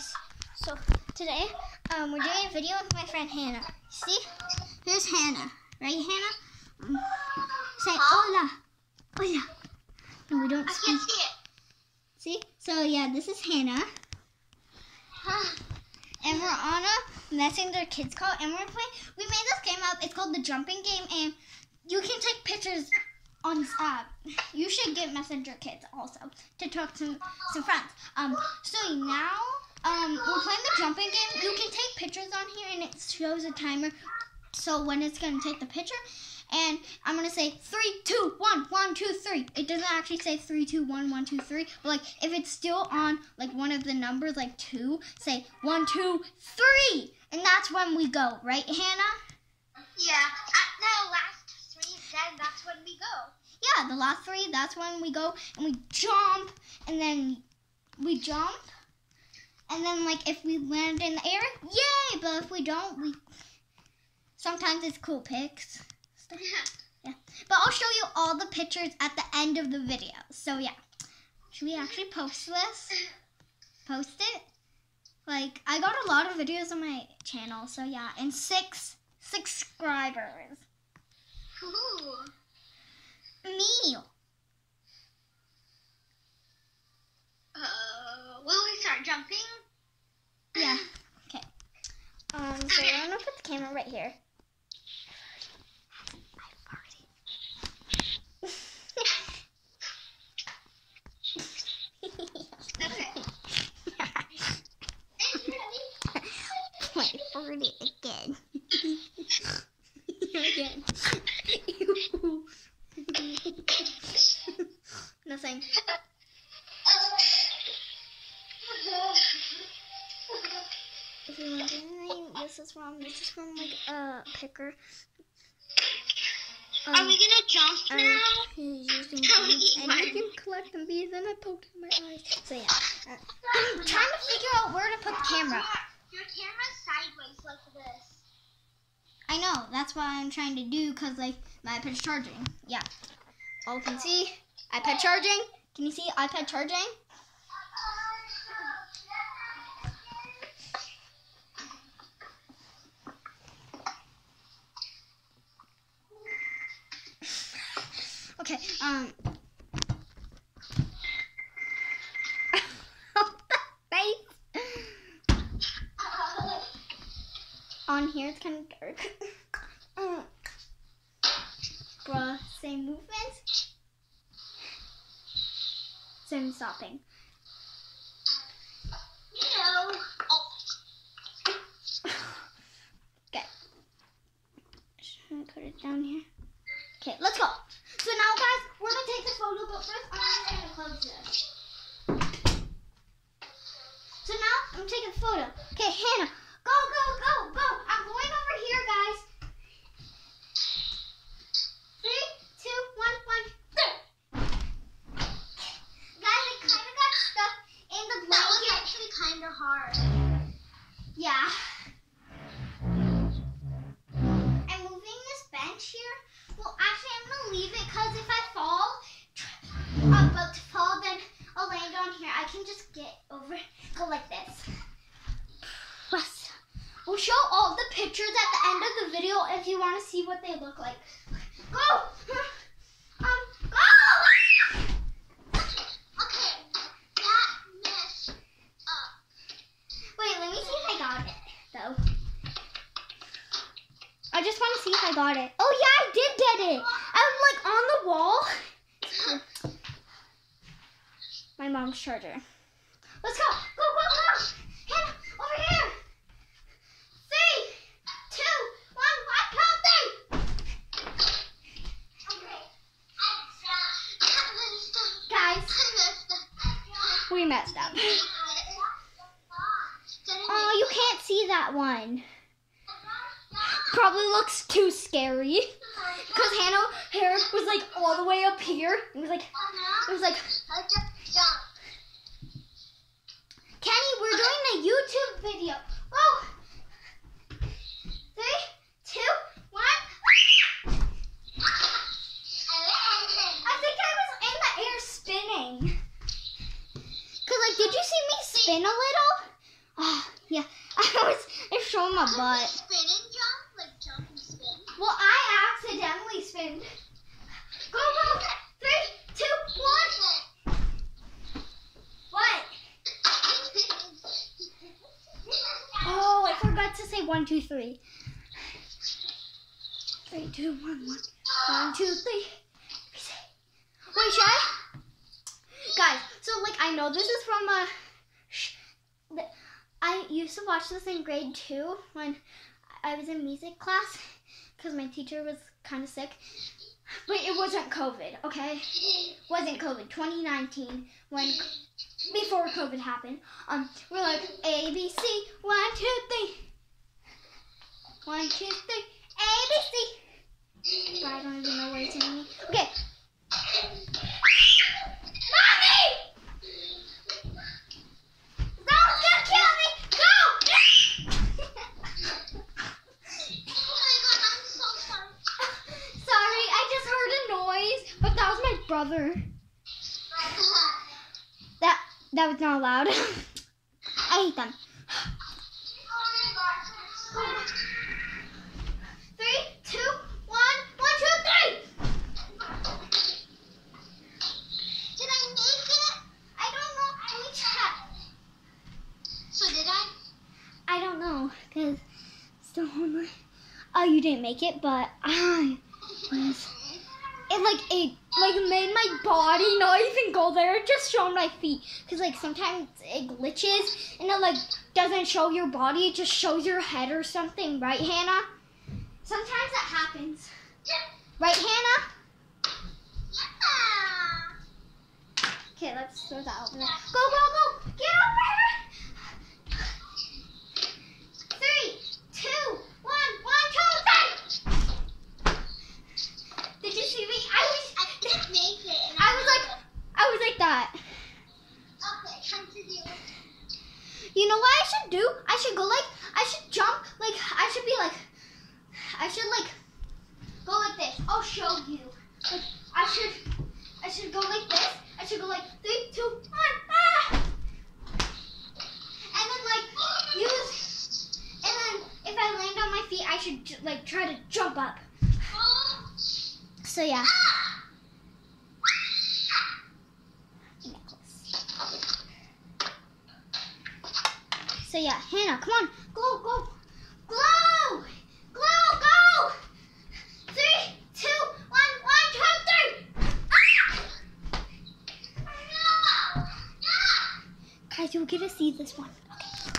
guys. So today we're doing a video with my friend Hannah. See? Here's Hannah. Right, Hannah? Say hola. Hola. No, we don't speak. I can't see it. See? So yeah, this is Hannah. And we're on a Messenger Kids call, and we made this game up. It's called the Jumping Game, and you can take pictures on this app. You should get Messenger Kids also to talk to some friends. So now we're playing the jumping game. You can take pictures on here, and it shows a timer. So when it's gonna take the picture, and I'm gonna say 3, 2, 1, 1, 2, 3. It doesn't actually say 3, 2, 1, 1, 2, 3. But like if it's still on like one of the numbers, like 2, say 1, 2, 3, and that's when we go. Right, Hannah? Yeah. At the last 3, then that's when we go. Yeah, the last 3, that's when we go, and we jump, and then we jump, and then like if we land in the air, yay! But if we don't, sometimes it's cool pics. Yeah, but I'll show you all the pictures at the end of the video. So yeah, should we actually post this? Post it? Like I got a lot of videos on my channel, so yeah, and 6 subscribers. Ooh. Me. Will we start jumping? Yeah. Okay. So I'm gonna put the camera right here. Okay. Wait, farted again. Again. Nothing. If you're wondering, this is from like Picker. Are we gonna jump now? He's using beads, and you can collect them beads, and I poked in my eyes. So yeah, I'm trying to figure out where to put the camera. Your camera's sideways like this. I know, that's what I'm trying to do, because like my iPad's charging. Yeah. All you can see, iPad charging. Can you see iPad charging? Okay, on here it's kind of dark. Bruh, same movements, same stopping. No. Oh. Okay, just gonna put it down here. Okay, let's go. So now, guys, we're gonna take the photo, but first I'm gonna close this. So now I'm taking the photo. Okay, Hannah, go, go, go, go. I'm going over here, guys. 3, 2, 1, 1, 3. Guys, I kind of got stuck in the blanket. That was actually kind of hard. Yeah. I'm moving this bench here. Well, actually, I'm going to leave it because if I fall, I'm about to fall, then I'll land on here. I can just get over, go like this. Plus, we'll show all the pictures at the end of the video if you want to see what they look like. Go! Go! Okay, that messed up. Wait, let me see if I got it, though. I just want to see if I got it. Oh, yeah, I did get it. I'm like on the wall. My mom's charger. Let's go. Go, go, go. Hannah, over here. 3, 2, 1, count 3. Okay. Guys, we messed up. Oh, you can't see that one. Probably looks too scary. Because Hannah hair was like all the way up here. It was like Kenny, we're doing a YouTube video. Oh! 3, 2, 1. I think I was in the air spinning. Cause like, did you see me spin a little? Yeah, I was showing my butt. Spin and jump? Like jump and spin? Well, I accidentally spin. Go, go! 3, 2, 1. What? Oh, I forgot to say 1, 2, 3. 3, 2, 1, 1. 1, 2, 3. Wait, should I? Guys, so like I know this is from I used to watch this in grade 2 when I was in music class because my teacher was kind of sick. But it wasn't COVID, okay? Wasn't COVID. 2019, before COVID happened. We're like A B C 1, 2, 3. 1, 2, 3. A B C. But I don't even know what it's telling me. Okay. Brother. That was not allowed. I hate them. 3, 2, 1, 1, 2, 3. Did I make it? I don't know. Let me check. So did I? I don't know because still online. Oh, you didn't make it, but I was. It made my body not even go there. It just showed my feet. Because like sometimes it glitches and it doesn't show your body. It just shows your head or something. Right, Hannah? Sometimes it happens. Right, Hannah? Yeah. Okay, let's throw that over there. Go, go, go! Get over here! 3, 2, 1, 1, 2, 3! Did you see me? I didn't make it. I was like that. Okay, time to do it. You know what I should do? I should jump, I should go like this. I'll show you. Like, I should go like this. I should go like 3, 2, 1, ah! And then if I land on my feet, I should try to jump up. So yeah. So yeah, Hannah, come on, go, go, go, go, go! 3, 2, 1, 1, 2, 3. Guys, you'll get to see this one. Okay.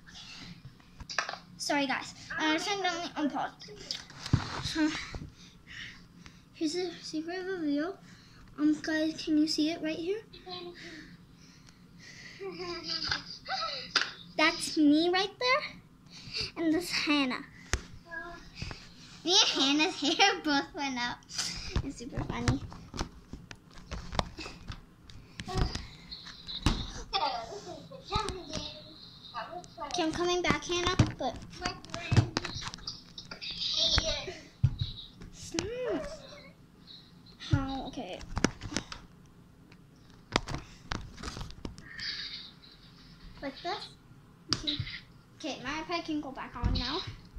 Sorry, guys. I understand on pause. Here's a secret of a video. Guys, can you see it right here? That's me right there, and this Hannah. Me and Hannah's hair both went up. It's super funny. Okay, I'm coming back, Hannah, but how? Okay. Like this. Okay, my iPad can go back on now.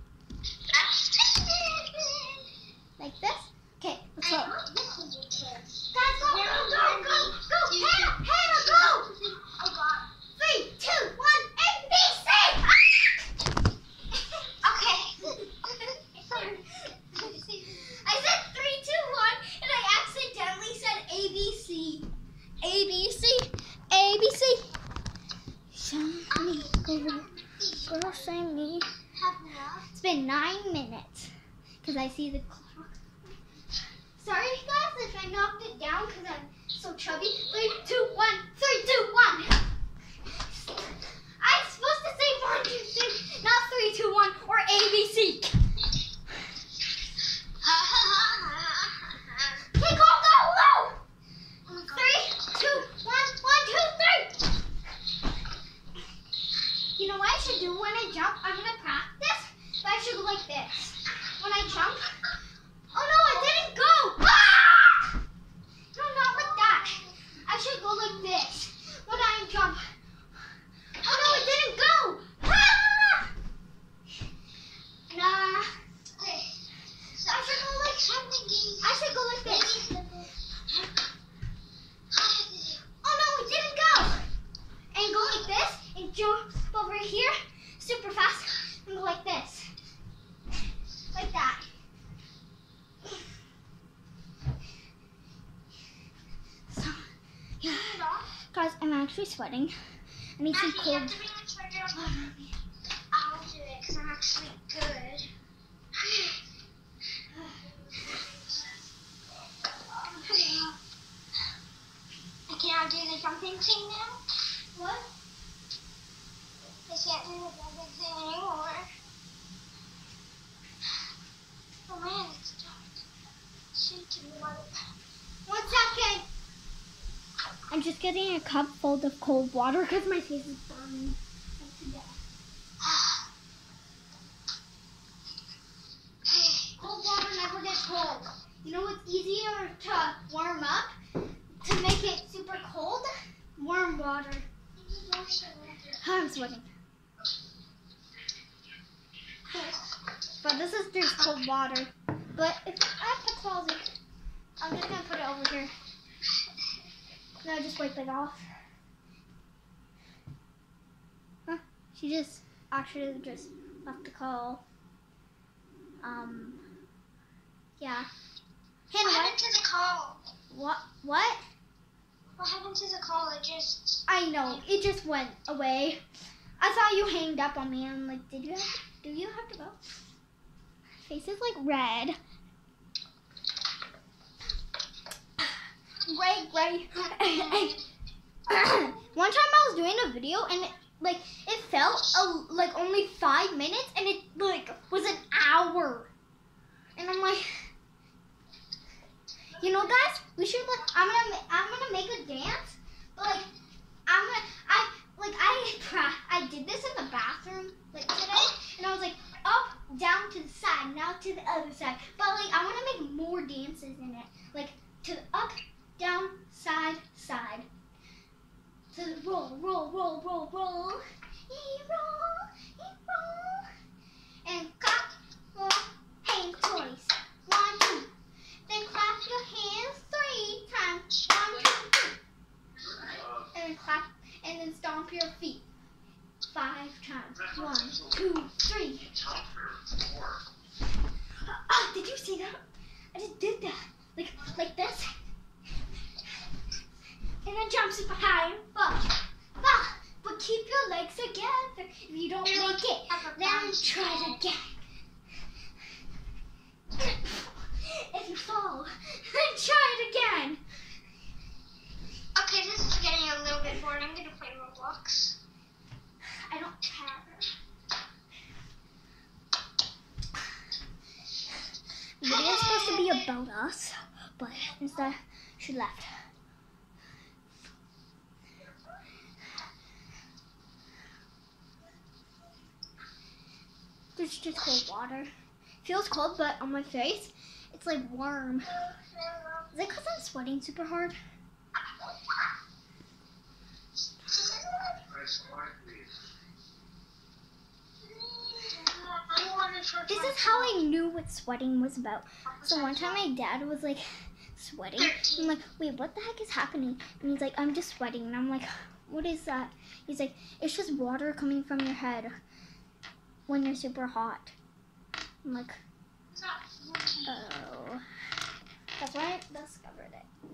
Like this. Okay, let's go. Guys, go, go, go, go, go! Hannah, Hannah, go! 3, 2, 1, A, B, C! Okay. I said 3, 2, 1, and I accidentally said A, B, C. A, B, C, A, B, C. Show me, girl, say me. It's been 9 minutes because I see the clock. Sorry, guys, if I knocked it down because I'm so chubby. 3, 2, 1, 3, 2, 1. I'm supposed to say 1, 2, 3, not 3, 2, 1 or A, B, C. Okay, go, go, go. 3, 2, 1, 1, 2, 3. You know what I should do when I jump? I'm going to practice, but I should go like this. When I jump. Oh no, I didn't go! Ah! No, not like that. I should go like this when I jump. Oh no, it didn't go! here, super fast, and go like this. Like that. So, yeah. Guys, I'm actually sweating. I need some cold water. I'll do it because I'm actually good. Can I do the jumping thing now? What? I can't do the jumping thing anymore. Oh man, it's dark. 1 second. I'm just getting a cup full of cold water because my face is burning to death. Cold water never gets cold. You know what's easier to warm up? To make it super cold? Warm water. I'm sweating. But this is just cold water. But if I have to close it, I'm just going to put it over here. Now just wipe it off. Huh? She just actually just left the call. Yeah. What happened to the call? What? What happened to the call? I know. It just went away. I thought you hanged up on me. I'm like, do you have to go? My face is like red. Gray. One time I was doing a video and it felt like only 5 minutes and it like was an hour. And I'm like, you know, guys, we should I'm gonna make a dance. But like I did this in the bathroom like today, and I was like up, down, to the side, now to the other side. But like I want to make more dances in it, like to the up, down, side, side. To the roll, roll, and clap your hands twice. 1, 2. Then clap your hands 3 times. 1, 2, 3. And then clap, and then stomp your feet 5 times. 1, 2, 3. Oh, did you see that? I just did that. Like this. And then jump super high and fall. But keep your legs together. If you don't make it, then try it again. If you fall, then try it again. Okay, this is getting a little bit boring. I'm gonna play Roblox. I don't care. The video is supposed to be about us, but instead she left. There's just cold water. Feels cold, but on my face, it's like warm. Is it because I'm sweating super hard? This is how I knew what sweating was about. So one time my dad was like sweating. I'm like, wait, what the heck is happening? And he's like, I'm just sweating. And I'm like, what is that? He's like, it's just water coming from your head when you're super hot. I'm like, oh. That's why I discovered it.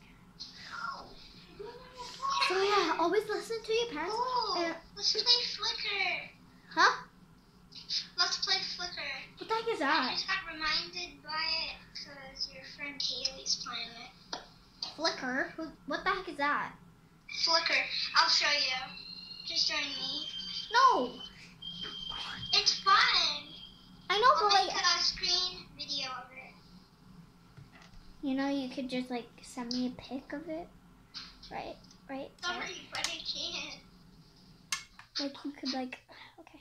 So yeah, always listen to your parents. Let's play Flicker. Huh? Let's play Flicker. What the heck is I that? just got reminded by it because your friend Kaylee's playing it. Flicker? What the heck is that? Flicker. I'll show you. Just join me. No. It's fun. I know, I'll but make like, a screen video of it. you know, you could just like send me a pic of it, right? Sorry, but I can't. Like you could like, okay.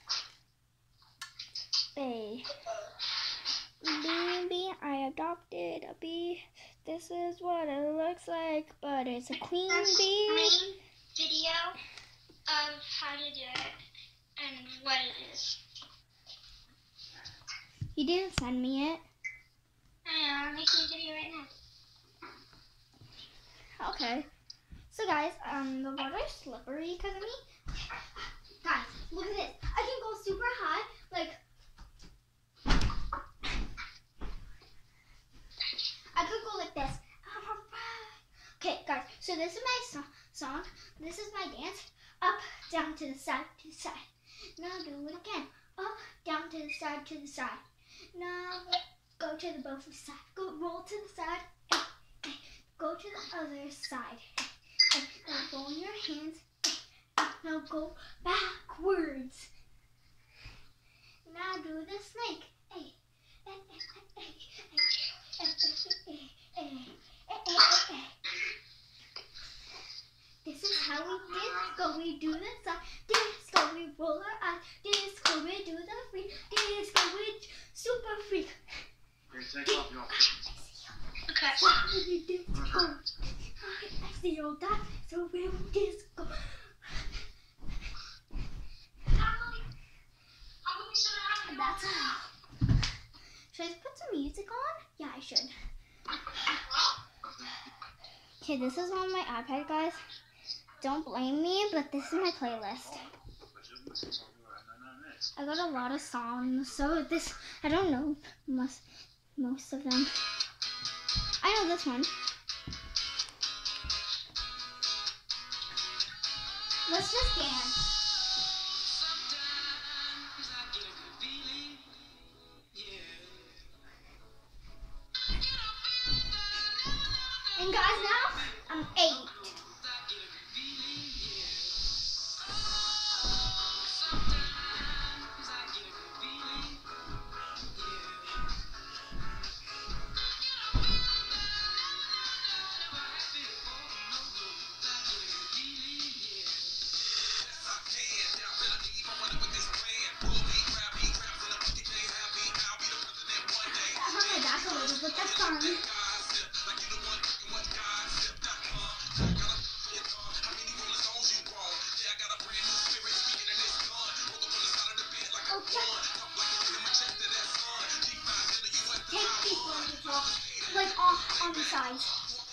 Baby, I adopted a bee. This is what it looks like, but it's a queen bee. Screen video of how to do it and what it is. You didn't send me it. I know, I'm making a video right now. Okay. So guys, the water is slippery because of me. Guys, So this is my song. This is my dance. Up, down, to the side, to the side. Now do it again. Up, down, to the side, to the side. Now go to the both side. Go roll to the side. Go to the other side. Now go in your hands. Now go backwards. Now do the snake. This is how we disco. We do the side. Disco, we roll our eyes. Disco, we do the freak. Disco, we super freak. Here, take off your. Okay. Disco. I see your dad, so we'll disco. That's all. Should I put some music on? Yeah, I should. Okay, this is on my iPad, guys. Don't blame me, but this is my playlist. I got a lot of songs, so this, I don't know most of them. I know this one. Let's just dance. And guys, now I'm 8. With that song. Take people on the top, like off on the sides.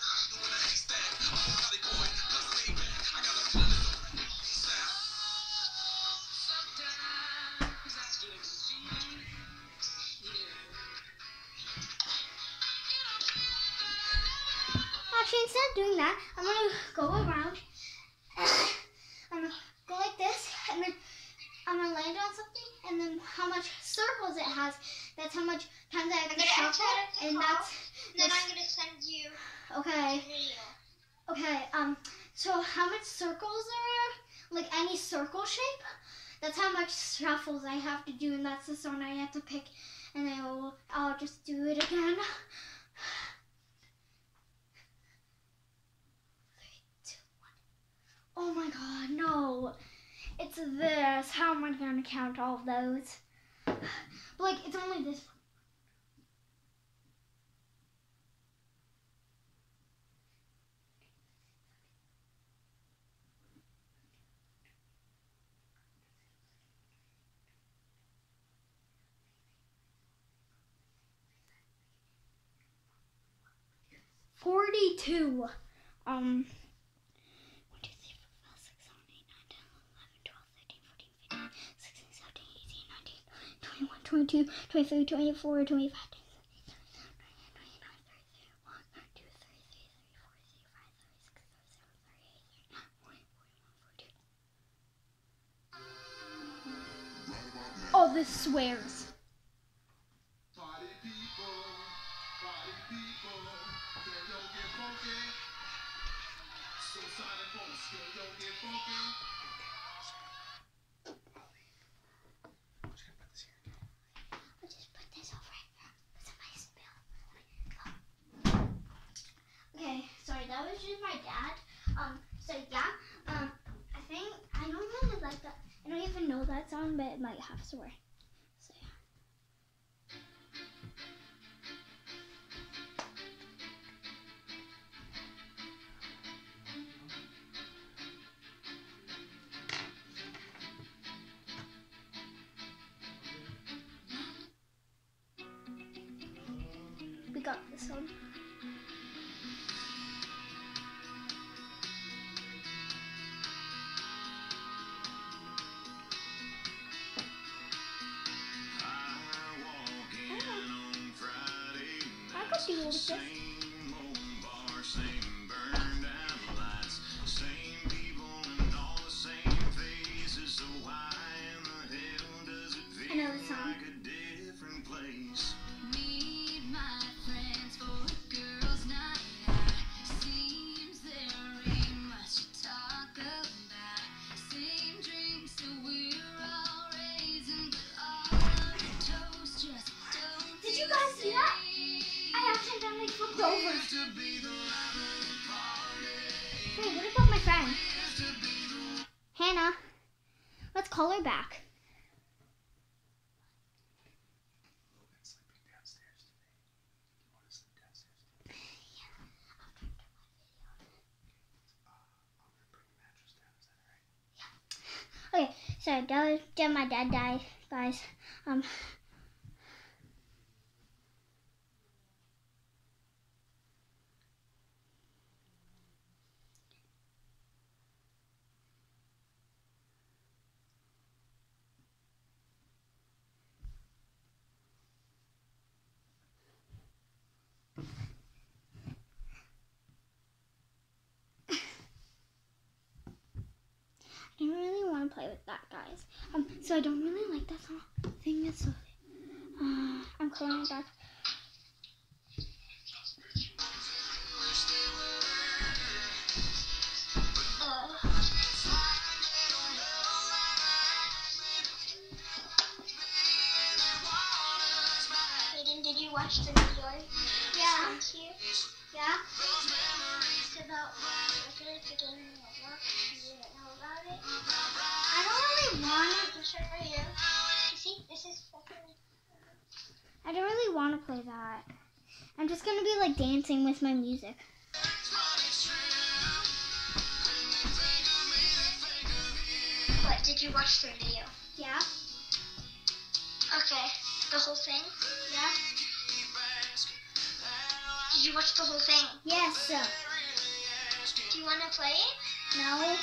Actually, instead of doing that, I'm gonna go around. I'm gonna go like this, and then I'm gonna land on something, and then how much circles it has. That's how much times I have to shuffle, and then I'm gonna send you okay. a video. Okay. So how much circles there are? Like any circle shape. That's how much shuffles I have to do, and that's the song I have to pick, and then I'll just do it again. Oh my god, no. It's this. How am I going to count all of those? But like, it's only this one. $42. 22, 23, 24, 25, Oh, this swears. Party people, can you get funky? Suicide folks, can you get funky? I'll just put this over here because it might spill. Okay, sorry, that was just my dad. So yeah, I don't really like that. I don't even know that song, but it might have swear. So yeah. We got this one. I could deal with this. my back. Logan's sleeping downstairs today. Do you want to sleep downstairs today? I'm gonna bring the mattress down. Is that alright? Okay, so my dad died, guys. I don't really want to play with that, guys. So I don't really like that song. Thing is so. I'm calling it back. Hayden, did you watch the video? Yeah. Thank you. Yeah. It's about the game in Roblox. You didn't know about it? I don't really want I can show you. You see, this is definitely. I don't really want to play that. I'm just gonna be like dancing with my music. What, did you watch the video? Yeah. Okay, the whole thing? Yeah. Did you watch the whole thing? Yes. Do you want to play it? No.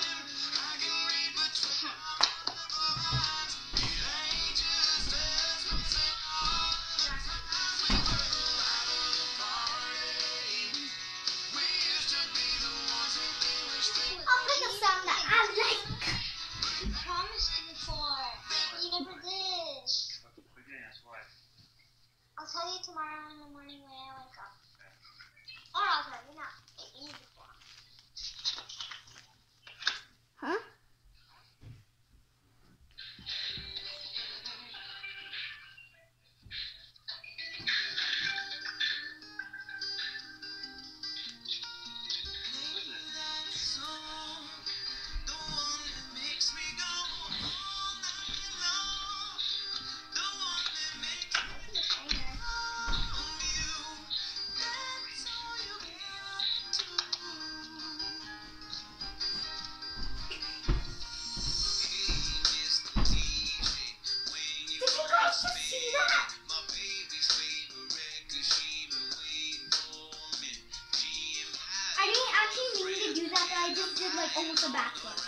I'll pick a song that I like. You promised before. You never did. Okay, that's why. I'll tell you tomorrow in the morning when I wake up. Or I'll tell you now. You before. Huh? I just did like almost a backflip.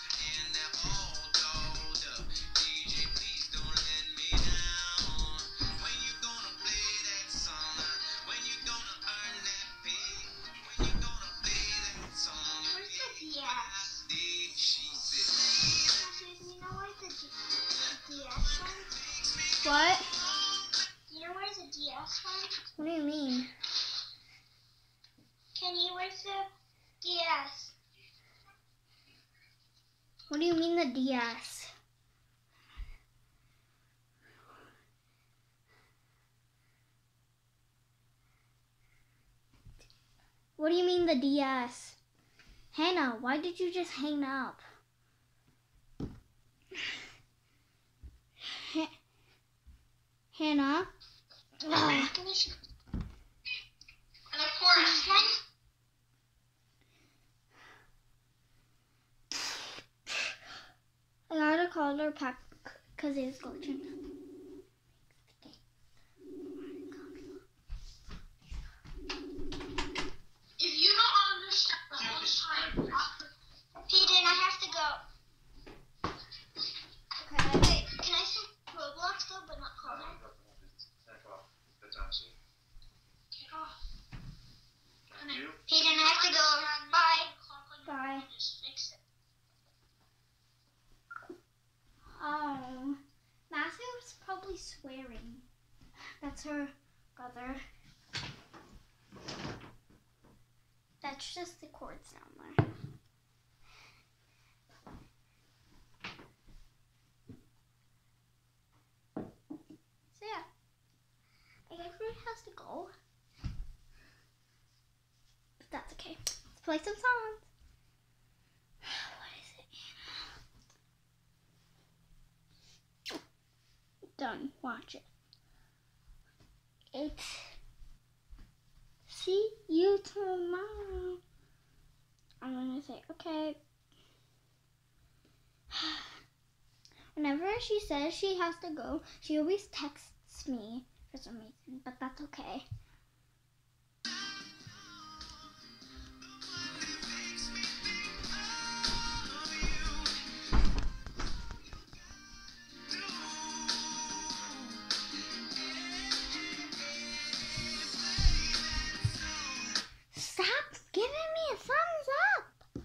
What? You know where's the DS one? What do you mean? Kenny, where's the DS? What do you mean the DS? What do you mean the DS? Hannah, why did you just hang up? Hannah? And of course, I gotta call her back because it's glitching. if you don't understand the whole time, Hayden, I have to go. Okay. Wait, can I say Roblox though, but not call her? Take off. Hayden, I have to go. Bye. Bye. Just fix it. Matthew's probably swearing. That's her brother. That's just the chords down there. So yeah, I guess everyone has to go. But that's okay. Let's play some songs. What is it, done. Watch it. It's see you tomorrow. I'm gonna say, okay. Whenever she says she has to go, she always texts me for some reason, but that's okay. Stop giving me a thumbs up.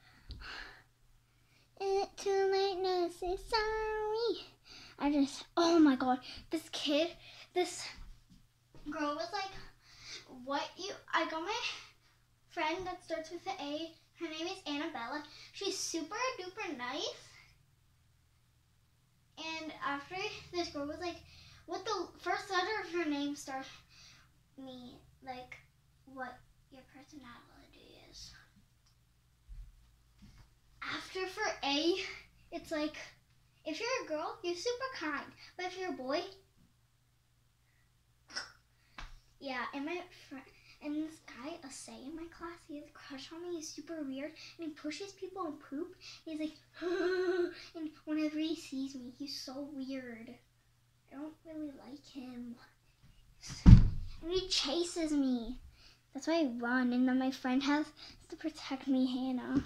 It's too late now to say sorry. Oh my god, this girl was like, I got my friend that starts with the A. Her name is Annabella. She's super duper nice. And after this girl was like, what the first letter of her name starts me, like, what your personality is. After for A, it's like, if you're a girl, you're super kind. But if you're a boy, yeah, and this guy, Asay in my class, he has a crush on me. He's super weird, and he pushes people and poop. He's like, and whenever he sees me, he's so weird. I don't really like him. And he chases me. That's why I run, and then my friend has to protect me, Hannah.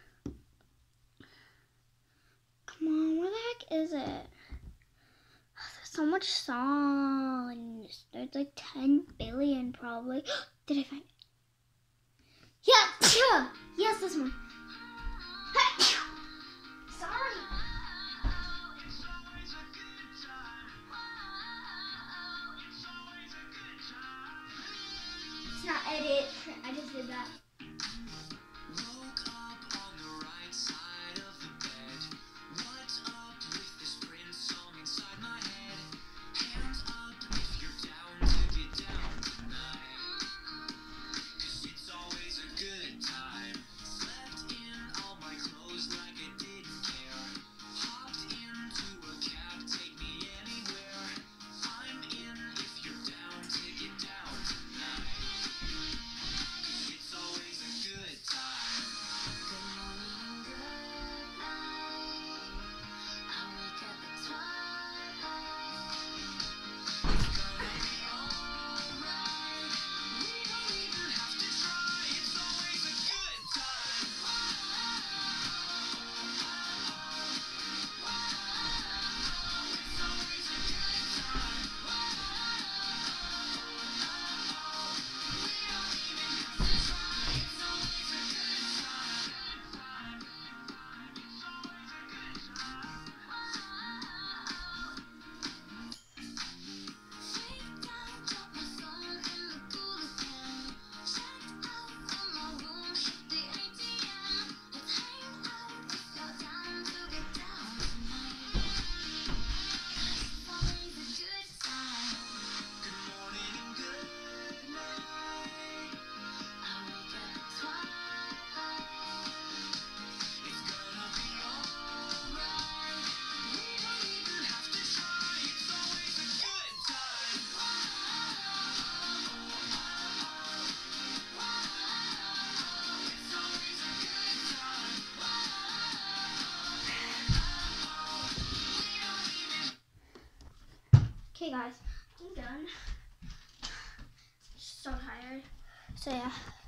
Come on, where the heck is it? There's so much songs. There's like 10 billion probably. Did I find it? Yeah! Yes, this one. Sorry. It's not edit. I just did that. Okay guys, I'm done. So tired. So yeah.